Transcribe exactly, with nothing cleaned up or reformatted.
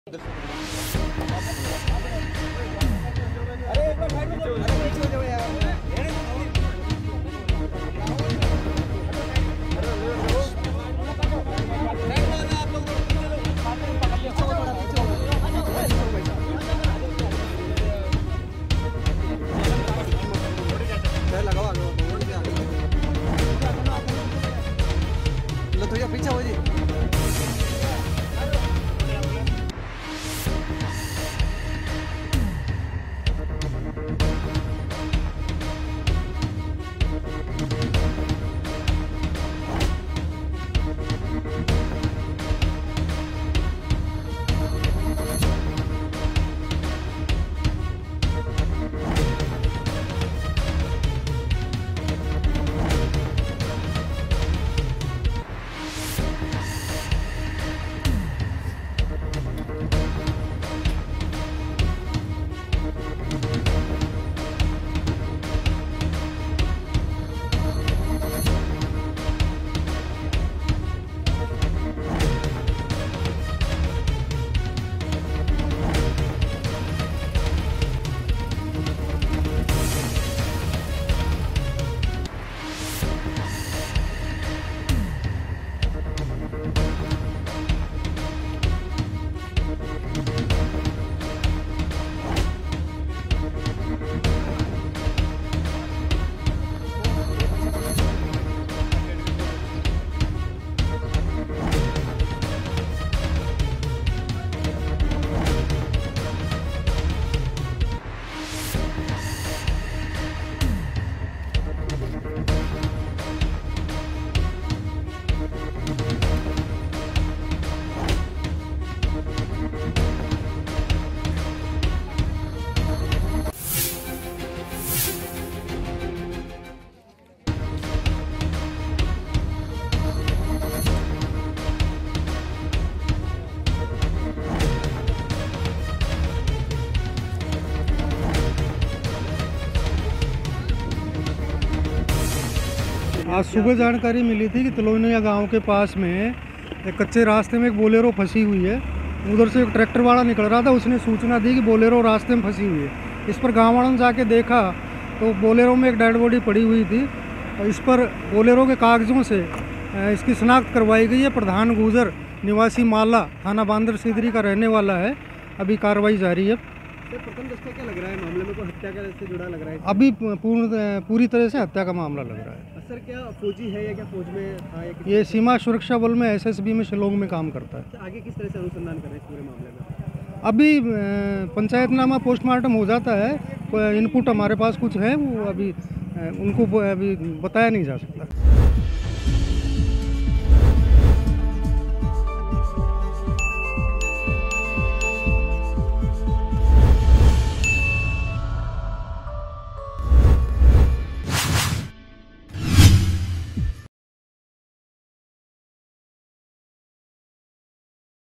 अरे एक बार साइड में चलो, अरे पीछे हो जाओ यार। थोड़ा पीछे हो जी। आज सुबह जानकारी मिली थी कि तलोनिया गांव के पास में एक कच्चे रास्ते में एक बोलेरो फंसी हुई है। उधर से एक ट्रैक्टर वाला निकल रहा था, उसने सूचना दी कि बोलेरो रास्ते में फंसी हुई है। इस पर गांव वालों ने जाके देखा तो बोलेरो में एक डेड बॉडी पड़ी हुई थी और इस पर बोलेरो के कागज़ों से इसकी शिनाख्त करवाई गई है। प्रधान गुजर निवासी माला थाना बांदर सीदरी का रहने वाला है। अभी कार्रवाई जारी है। प्रथम दृष्टया क्या लग रहा है, मामले में कोई हत्या का से जुड़ा लग रहा है? अभी पूर्ण पूरी तरह से हत्या का मामला लग रहा है। सर क्या फौजी है या क्या फौज में था या ये सीमा सुरक्षा बल में एसएसबी में शिलोंग में काम करता है। आगे किस तरह से अनुसंधान कर रहे हैं इस पूरे मामले में? अभी पंचायतनामा पोस्टमार्टम हो जाता है, इनपुट हमारे पास कुछ है, वो अभी उनको अभी बताया नहीं जा सकता।